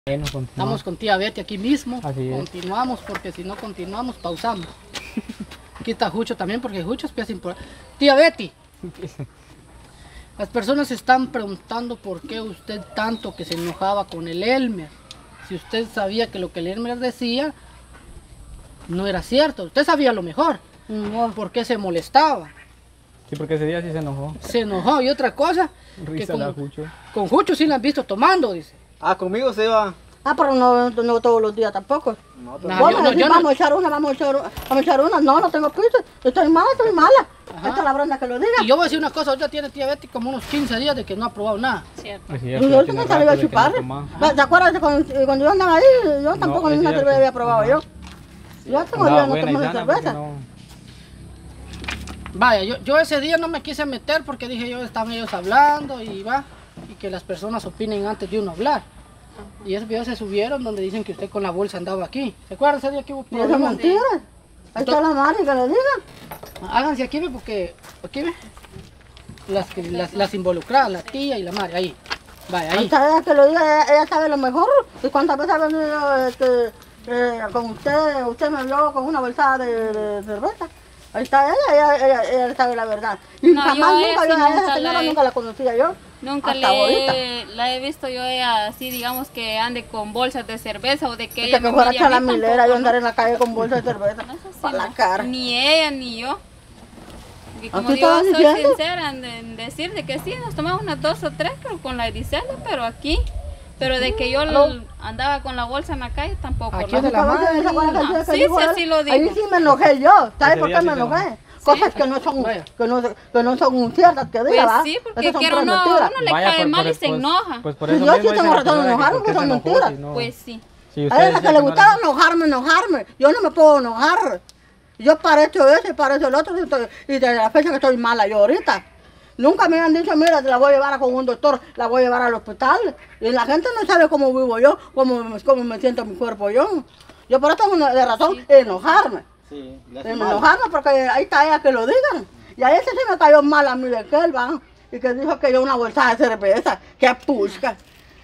Bueno, Estamos con tía Betty aquí mismo. Así es. Continuamos porque si no continuamos pausamos. Aquí está Jucho también porque Jucho es pieza importante. Tía Betty, las personas se están preguntando por qué usted tanto que se enojaba con el Elmer. Si usted sabía que lo que el Elmer decía no era cierto, usted sabía lo mejor. ¿Por qué se molestaba? Sí, porque ese día sí se enojó. Se enojó y otra cosa. Risa la Jucho. Con Jucho sí la han visto tomando, dice. Ah, conmigo se va. Ah, pero no todos los días tampoco. No, No, Vamos a yo decir, no- vamos a echar una, vamos a echar una. No tengo prisa. Estoy mala. Ajá. Esta es la branda que lo diga. Y yo voy a decir una cosa, ahorita tiene tía Betty como unos 15 días de que no ha probado nada. Cierto. Yo ahorita me salí a chupar. ¿Te acuerdas de cuando yo andaba ahí? Yo tampoco ni una cerveza había probado yo. Yo tengo días no tomé una cerveza. Vaya, yo ese día no me quise meter porque dije yo estaban ellos hablando y va, y que las personas opinen antes de uno hablar. Y esos videos se subieron donde dicen que usted con la bolsa andaba aquí. ¿Se acuerdan ese día que hubo Y eso es problemas? mentira. Ahí está la madre que lo diga. Háganse aquí, ve, porque aquí ve. Las involucradas, la tía y la madre, ahí. Vaya, Ahí ahí. está ella que lo diga, ella sabe lo mejor. Y cuántas veces ha venido con usted me habló con una bolsa de cerveza. Ahí está ella sabe la verdad. Y No, jamás yo nunca, sí yo a esa nunca señora la he- nunca la conocía yo. Nunca hasta ahorita. la he visto yo así, digamos que ande con bolsas de cerveza o de que Que ella me me fuera a mire a echar la mí milera, yo tampoco, andar en la calle con bolsa de cerveza. ¿no? Eso sí, Para la no. cara. Ni ella ni yo. Y como ¿Así yo estaban soy diciendo? sincera en decir de que sí, nos tomamos unas 2 o 3 pero con la Edicela, pero aquí. Pero de que yo andaba con la bolsa en la calle tampoco. Aquí ¿no? es de la madre. ¿Se acuerdan que No, que sí, dijo sí, él? así lo digo. Ahí sí me enojé yo. ¿Sabes Ese por día qué sí me se enojé? enojó. Cosas que no son, Vaya. que no son ciertas que diga, Pues ¿va? sí, porque Esas son quiero puras no, mentiras. uno le cae mal y se enoja. Pues por Pues eso yo sí mismo tengo dicen razón de la enojarme, por qué porque son se enojó, mentiras. si no- Pues sí. si A usted ella decía que le no gustaba era- enojarme. Yo no me puedo enojar. Yo parezco eso y parezco el otro y de la fecha que estoy mala yo ahorita. Nunca me han dicho, mira, te la voy a llevar con un doctor, la voy a llevar al hospital. Y la gente no sabe cómo vivo yo, cómo me siento mi cuerpo yo. Yo por eso tengo de razón enojarme. Sí, le hace mal. Enojarme porque ahí está ella que lo digan. Y a ese sí me cayó mal a mí de que él va. Y que dijo que yo una bolsa de cerveza, que pusca.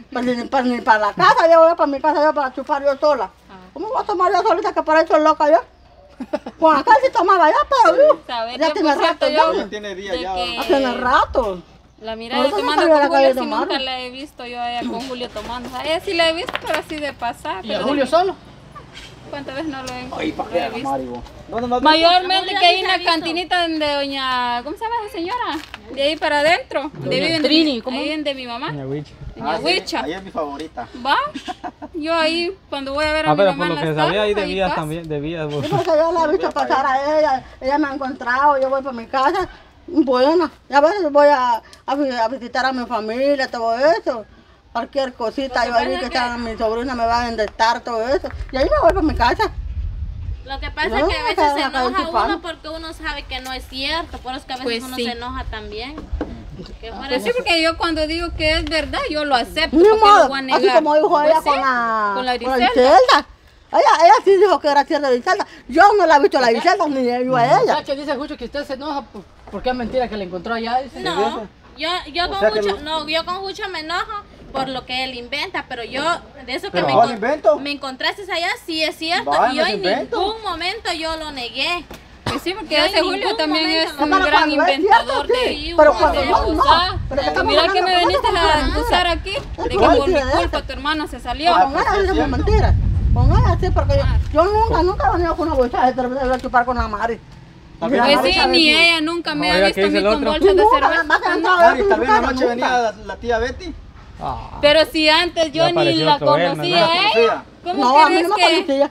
Ni para la casa, yo voy para mi casa yo para chupar yo sola. ¿Cómo voy a tomar yo solita que para eso es loca yo? Con acá sí tomaba yo, pero ¿Sabes? ya Yo, tiene por cierto, rato yo- ya. Ya tiene días de ya. que- Hace rato. La mirada Ahorita no tomando sabía con la calle Julio, sí tomar. nunca la he visto yo a ella con Julio tomando. A ella sí la he visto, pero así de pasar. ¿Y a pero Julio de- solo? ¿Cuántas veces no lo he, Ay, lo ¿para he qué, visto? Mario? ¿Dónde más? Mayormente Julio que hay sí se una ha visto. cantinita de doña, ¿cómo se llama esa señora? De ahí para adentro. De Doña viven Trini, de, ¿cómo? ahí viven de mi mamá. Doña Huicha. Doña Huicha. Ahí es mi favorita. ¿Va? Yo ahí, cuando voy a ver a Ah, mi pero mamá por lo en que las sabía ahí tardes, debías paso. también, debías vos. Sí, porque yo la he visto pasar a ella me ha encontrado, yo voy para mi casa, bueno, a veces voy a visitar a mi familia, todo eso, cualquier cosita, yo ahí que está mi sobrina me va a endestar, todo eso, y ahí me voy para mi casa. Lo que pasa No, es que a veces acá- se acá enoja chupando. uno porque uno sabe que no es cierto, por eso es que a veces Pues uno sí. se enoja también. Que fuera Pues sí, porque yo cuando digo que es verdad, yo lo acepto. Ni ¿por qué modo, lo voy a negar? así como dijo ella Pues sí, con la con la con Griselda. Griselda. Ella sí dijo que era cierta Griselda, yo no la he visto a la Griselda ni yo a ella. Ya que dice Jucho que usted se enoja porque es mentira que le encontró allá. Dice. No, yo O con sea que Jucho, lo- no, yo con Jucho me enojo por lo que él inventa, pero yo de eso que ¿Pero me, cuál invento? me encontraste allá, sí es cierto, Vaya, y yo no es en invento. ningún momento yo lo negué. Pues sí, porque Yo ese en Julio ningún también momento es no. un Pero gran cuando es inventador cierto, de sí, pero cuando de no, no. abusar. Pero que estamos Mira que hablando me con viniste ella, a con acusar ella. aquí de que Igual por mi que de culpa esa. tu hermano se salió. Con ella pues, dice sí, mentiras. Con ella sí, porque yo nunca he venido con una bolsa de cerveza a chupar con la Mari. También Mira, Pues la sí, noche ni venía- ella nunca me Oiga, ha ¿qué visto a dice mí el con otro? bolsas de Nunca, cerveza. más que No. entraba Mari, en también su la casa, noche nunca. venía la tía Betty. Ah, Pero si antes yo Ya ni apareció la otro Elmer, conocía ¿no? a ella, ¿cómo No, a mí crees no me que...? conocía.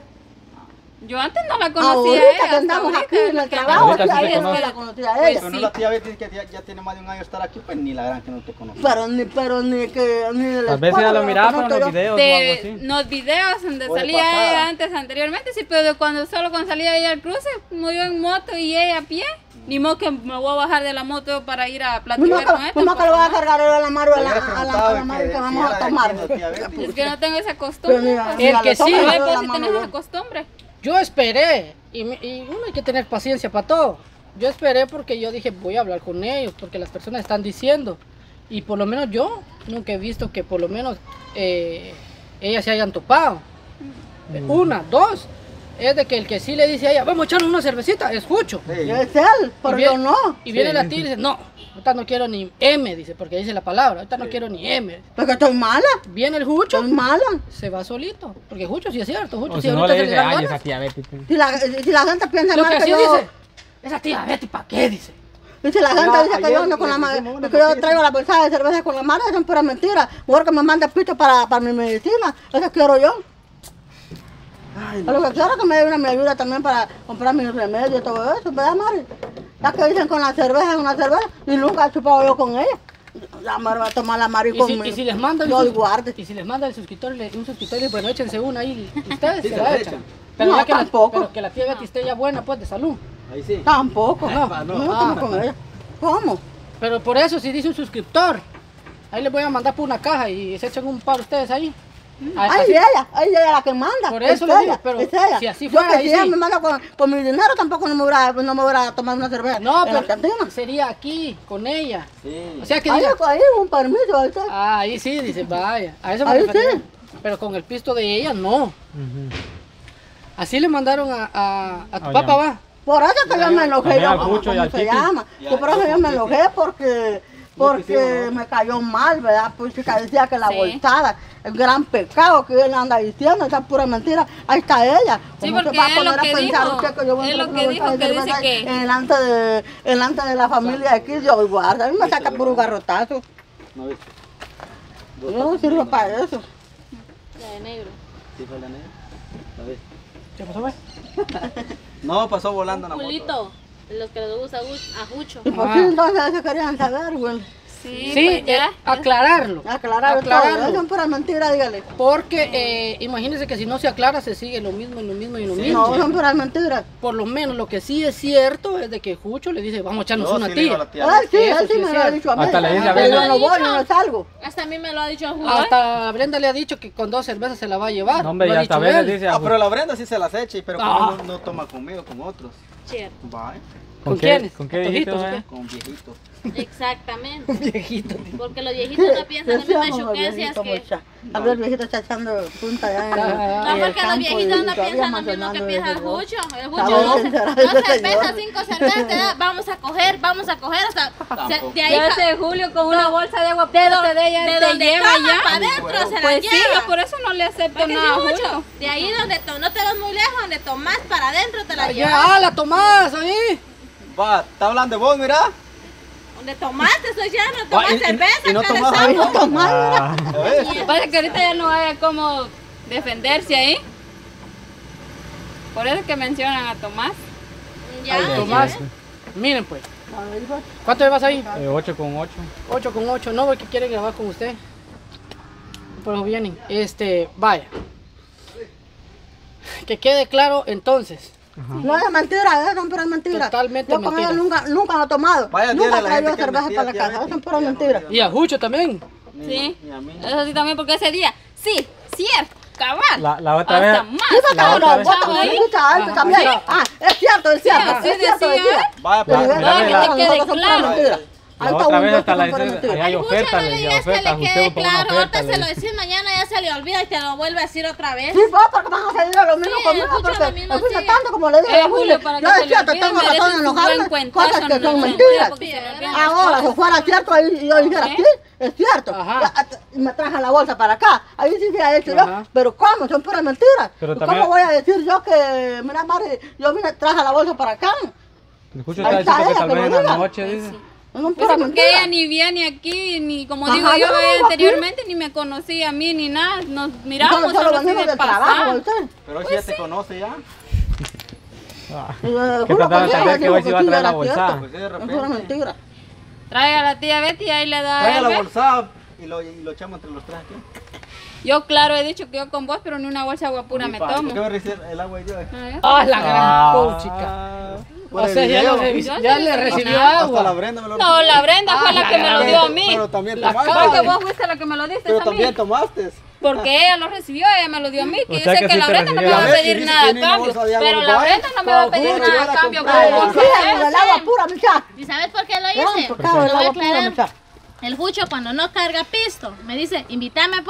Yo antes no la conocía a Ahorita ella. que hasta andamos ahorita aquí en es el que trabajo, Ahorita sí, sí ahí te es que conoce. la conocía a Pues ella. Pero sí. no la tía Betty que ya tiene más de un año de estar aquí, pues ni la gran que no te conoce. Pero ni que ni el tal vez esposo ya lo la miraba en conozco los yo. videos o algo De así. los videos donde O de salía pasada. ella antes anteriormente, sí, pero solo cuando salía ella al cruce, como yo en moto y ella a pie, ni modo que me voy a bajar de la moto para ir a platicar con ella. ¿Cómo que le voy a cargar a la Mari Le hubiera preguntado a la Mari que vamos a tomar? Es que no tengo esa Pero costumbre. mira, pues. mira, El que le sí, toca No la es mano por si yo. tenés esa costumbre. Yo esperé, y uno hay que tener paciencia para todo. Yo esperé porque yo dije, voy a hablar con ellos, porque las personas están diciendo. Y por lo menos yo nunca he visto que por lo menos ellas se hayan topado. Una, dos, es de que el que sí le dice a ella, vamos a echarnos una cervecita, es Jucho. Sí. Es él, pero yo no. Y viene la tía y dice, no, ahorita no quiero ni M, dice, porque dice la palabra, ahorita no quiero ni M. Porque estoy mala, Viene el Jucho, estoy mala. se va solito, porque Jucho sí es cierto, Jucho O sí si no ahorita le se dice, dan ay, ganas. esa tía Betty. pues. Si la gente piensa Lo mal que que sí yo... dice, esa tía Betty, ¿para qué? Dice. Y si la gente Ya, dice que ayer yo ando con la le madre, hicimos una que yo noticia. traigo la bolsa de cerveza con la madre, son pura mentira. Mejor que me mande pito para mi medicina, eso quiero yo. Ay, A lo que quiero que me dé una ayuda también para comprar mis remedios y todo eso, ¿verdad, Mari? Ya que dicen con la cerveza, y nunca he chupado yo con ella. La Mari va a tomar la Mari conmigo. Y si les manda un Dios guarde. y si les manda el suscriptor, un suscriptor, y bueno, échense una ahí, ustedes Sí, se se la la echan. echan. Pero, No, ya que tampoco. pero que la tía Betty esté ya buena, pues, de salud. ahí sí. Tampoco, No, no, no. no tomo con ella. ¿Cómo? Pero por eso, si dice un suscriptor, ahí les voy a mandar por una caja y se echan un par ustedes ahí. Ay, ella es la que manda. Por eso es le ella, digo, pero es ella. si así Yo fuera, que ahí si ella sí. me manda con mi dinero, tampoco no me hubiera tomado una cerveza No, en la pero cantina. sería aquí, con ella. Sí. O sea que Ahí, diga, ahí un permiso, ahí está. ahí sí, dice, vaya, a eso me Ahí refería. sí. Pero con el pisto de ella, no. Ujú. Así le mandaron a tu Ah, papá, ya. va. Por eso que yo me enojé, También yo, al ¿cómo Cucho y al se Titi. llama? Y Yo por eso al yo me Titi. enojé porque me cayó mal, ¿verdad? Pues que decía que la Sí. bolsada, el gran pecado que él anda diciendo, esa pura mentira, ahí está ella. Sí, ¿Cómo se porque va a es lo poner a que pensar dijo, usted que yo voy a es lo comprar que una bolsa dijo, de que dice cerveza que- delante de la familia aquí? Dios guarda, a mí me saca puro garrotazo. ¿No viste? Yo no sirvo para eso. La de negro. Sí, fue la negra. ¿La viste? ¿Qué pasó, güey? No, pasó volando en la moto. Culito. Los que les gusta a Jucho. ¿Y por qué entonces eso querían saber, güey? Sí, Sí, pues ya. aclararlo. Aclarar Aclararlo. todo, eso es pura mentira, dígale. Porque imagínense que si no se aclara, se sigue lo mismo y lo mismo y lo mismo. No, son puras mentiras. Por lo menos lo que sí es cierto es de que Jucho le dice, vamos a echarnos Yo una sí le digo a tía. la tía. Él sí, Eso él sí sí es me lo ha cierto. dicho a mí. Hasta le dice a Pero Brenda. yo no voy, yo no salgo. Hasta a mí me lo ha dicho Juan. Hasta Brenda le ha dicho que con 2 cervezas se la va a llevar. No, hombre, Lo y ha hasta a dicho veces él. dice, Ah, pero la Brenda sí se las echa, pero como Ah. no toma conmigo, con otros. Cierto. Bye. ¿Con quiénes? ¿Con qué ¿Antojitos dijiste, o qué? Con viejitos. Exactamente. Viejito. Porque los viejitos no piensan en las mismas chuquencias que... A ver, el viejito está echando punta ya en Ah, No, el porque los campo viejitos y no todavía piensan lo mismo que mencionando piensa el eso, ¿no? Jucho. El Está Jucho bien, dos será dos ese cervezas, señor. 5 cervezas, te da, vamos a coger hasta... De ahí Ya ese Julio con una bolsa de agua de, fuerte de ella de te donde lleva toma ya. para adentro se la Pues sí, lleva. yo por eso no le acepto Porque nada a sí, Julio. Jucho, de ahí donde no te vas muy lejos, donde tomás para adentro te la llevas. Ya, la tomás ahí. Va, está hablando de vos, mira. Donde tomaste, estoy ya, no tomas y- cerveza, y no cara de tomás sapo. agua. Ah, ¿Ya ves? Pasa que ahorita ya no haya como defenderse ahí. Por eso que mencionan a Tomás. Ya, Ay, ya Tomás. ves. Miren pues. ¿Cuánto llevas ahí? 8 con 8. 8 con 8. No, porque quiere grabar con usted. Por eso vienen. Vaya. Que quede claro entonces. No es mentira, son puras mentiras. Totalmente Yo con ella mentira. nunca lo he tomado. Vaya, Nunca dile a la traigo gente que es cerveza mentira, para la tía casa, Betty, son puras ya no mentiras. digo Y a Jucho también. Sí. Ni a mí. Eso sí también porque ese día, sí, cierto, cabal. La otra vez. Hasta más. Sí, La pero otra no, vez- vos Chavo, también ahí. escuchas alto Ajá, también. sí. Ah, es cierto, así decía, decía. Vaya, Pero pues. es mira, verdad, la- nosotros que son quede puras claro. mentiras. Ahí La está otra un vez dos hasta que la son puras dice, mentiras. hay Al Jucho oferta, no le le decía digas que oferta, le usted quede ponga una claro, oferta. ahorita se le lo dice. decís mañana, ya se le olvida y te lo vuelve a decir otra vez. Sí, vos, porque van a salir a lo mismo Sí, conmigo, escucha porque lo mismo, me fuiste sí. tanto como le digo a Julio, Julio. para que Yo se es cierto, le tengo olvide, razón en merece su enojarme, buen cuentazo, cosas que no son se mentiras. porque se le olvidan. Ahora, si fuera cierto, ahí yo dijera, ¿Eh? sí, es cierto. Ajá. Y me traje la bolsa para acá. Ahí sí hubiera hecho yo. Ajá. Pero ¿cómo? Son puras mentiras. Pero ¿Y también- ¿Cómo voy a decir yo que, mira, Mari, yo vine, traje la bolsa para acá? Escucho, Ahí está está diciendo que ella, tal que vez en lo la diga. noche, dice. Son Pues puras sí, porque ella mentiras. ni viene aquí, ni como Ajá, digo yo, yo no ella vivo aquí. anteriormente ni me conocía a mí ni nada. Nos miramos Solo solo así venimos de del trabajo, pasar. ¿usted? Pero hoy sí ya te conoce ya. Ah, Y, que juro trataba de que saber sí, que hoy dijo se iba a sí traer la era bolsa. cierto. Pues sí, de Es repente. pura mentira. Traiga a la tía Betty y ahí le da a Traiga él, la ¿ve? bolsa y lo echamos entre los tres aquí. Yo claro he dicho que yo con vos, pero ni una bolsa de agua pura me ¿Por tomo. qué me recibe el agua y yo? Ah, la gran Ah. puchica. Por O el sea, ya, video. ya le recibió Hasta la agua. Brenda me lo No, la Brenda fue la que me lo dio a mí. Pero también La tomaste. Porque vos fuiste la que me lo diste Pero a mí. también tomaste. Porque ella lo recibió, ella me lo dio a mí. Que O yo sea sé que que sí la te Brenda no me recibió. va a A ver, pedir si nada a tiene una cambio. bolsa de agua, Pero la vaya. Brenda no me va a pedir Pero nada yo a la cambio compré. como vos. Sí, el agua pura, muchacha. ¿Y sabes por qué lo No, hice? por Lo favor, el voy a agua pura, aclarar. muchacha. El Jucho cuando no carga pisto, me dice, invítame pues.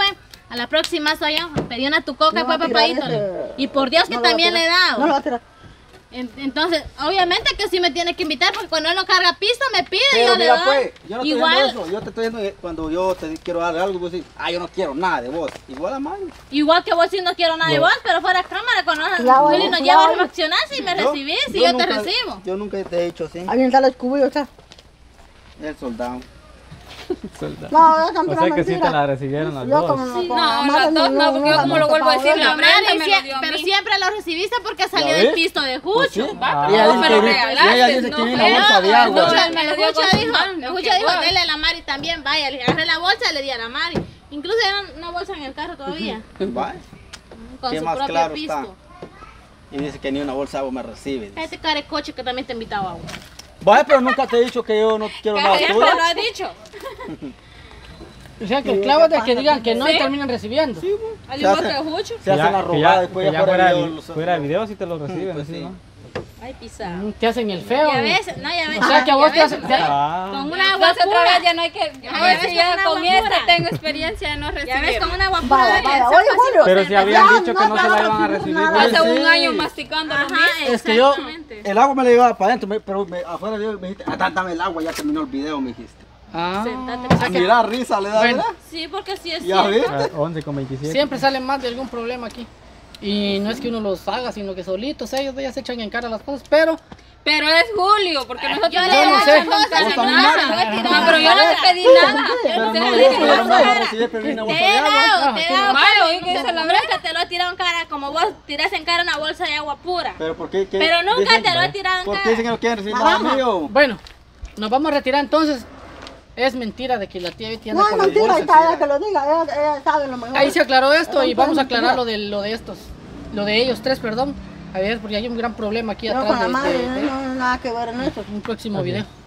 A la próxima soy yo. Pedí una tu coca, No pues, va a tirar papadito. ese. Y por Dios que No lo va a también le he tirar. dado. No lo va a tirar. Entonces, obviamente que sí me tiene que invitar porque cuando él no carga pista me pide y Pero yo le mira doy. pues, yo no estoy Igual, diciendo eso, yo te estoy diciendo que cuando yo te quiero dar algo, vos decís, yo no quiero nada de vos. Igual a Mario. igual que vos sí no quiero nada de vos, pero fuera de cámara cuando Claro, Willy nos claro. lleva a reaccionar si me recibís, si yo te nunca- recibo. Yo nunca te he dicho así. Ahí está el cubillo, está. El soldado. Suelta. No, son O puras sea que sí te mentiras. la recibieron las Yo dos. como Sí, con no, la las madre dos no, porque yo como lo vuelvo a decir, la Madre, Brenda me lo dio a pero mí. siempre lo recibiste porque salió ¿Ya del ves? pisto de Pues Jucho. sí. Va, Ah. pero Y ella vos me lo dice que- regalaste, y ella dice no que viene fue. una bolsa de agua. No, Escucha, él me lo dio Jucho dijo, consignado, Jucho que dijo, igual. dele a la Mari también, vaya, le agarré la bolsa y le di a la Mari. Incluso era una bolsa en el carro todavía, Vaya. con ¿Qué su más propio claro pisto. está? Y dice que ni una bolsa de agua me recibe. dice. Este carecoche que también te invitaba a agua. Vaya, pero nunca te he dicho que yo no quiero nada Siempre tuyo. lo ha dicho. O sea que el clavo es de que digan que no y ¿Sí? terminan recibiendo. Al Se igual hace- que Jucho. Se hace la robada después que ya ya fuera, video los- fuera de video si te lo reciben, Pues así, sí. ¿no? Ay, pisado. Te hacen el feo. Ya ves, no, ya ves. O sea que a vos te ya hacen... ves. te- Ah, Con una agua Entonces otra pura. vez ya no hay que... Ya A ver ves, si ya con con agua esta pura. tengo experiencia de no Ya ves, recibir. con una agua pura. Vaya, debe vaya, ser oye, fácil Julio. pero si habían Ya, dicho que no se la iban a recibir. nada. Hace Sí. un año masticando lo Ajá, mismo. Es que yo- exactamente. El agua me la llevaba para adentro, pero afuera me dijiste, dame el agua, ya terminó el video, me dijiste. Ah, Sentate. o sea que Mira, risa le da, Bueno. ¿verdad? Sí, porque sí es Ya cierto. ves. 11,27. siempre sale más de algún problema aquí. Y no es que uno los haga, sino que solitos ellos ya se echan en cara las cosas, pero Pero es Julio, porque nosotros Yo le Yo no he sé. hecho cosas Vos en también, casa. Mari. No, pero yo no te pedí nada. Pero no no, te yo pedí pero no nada. me recibí, pero una Te bolsa he de agua. dado, te he dado. Malo, pero ¿y qué dice la nunca te lo he tirado en cara como vos tirás en cara una bolsa de agua pura. Pero ¿por qué? Pero nunca dicen- te lo he tirado en ¿Por qué cara. dicen que no quieren recibir nada mío? bueno, nos vamos a retirar entonces. Es mentira de que la tía Betty anda No, es con las mentira, ahí bolsas. está, ella que lo diga, ella sabe lo mejor. Ahí se aclaró esto y Mentira, vamos a mentira. aclarar lo de estos, lo de ellos tres, perdón. A ver, porque hay un gran problema aquí Yo atrás con la de madre no, no, nada que ver en eso. un próximo video.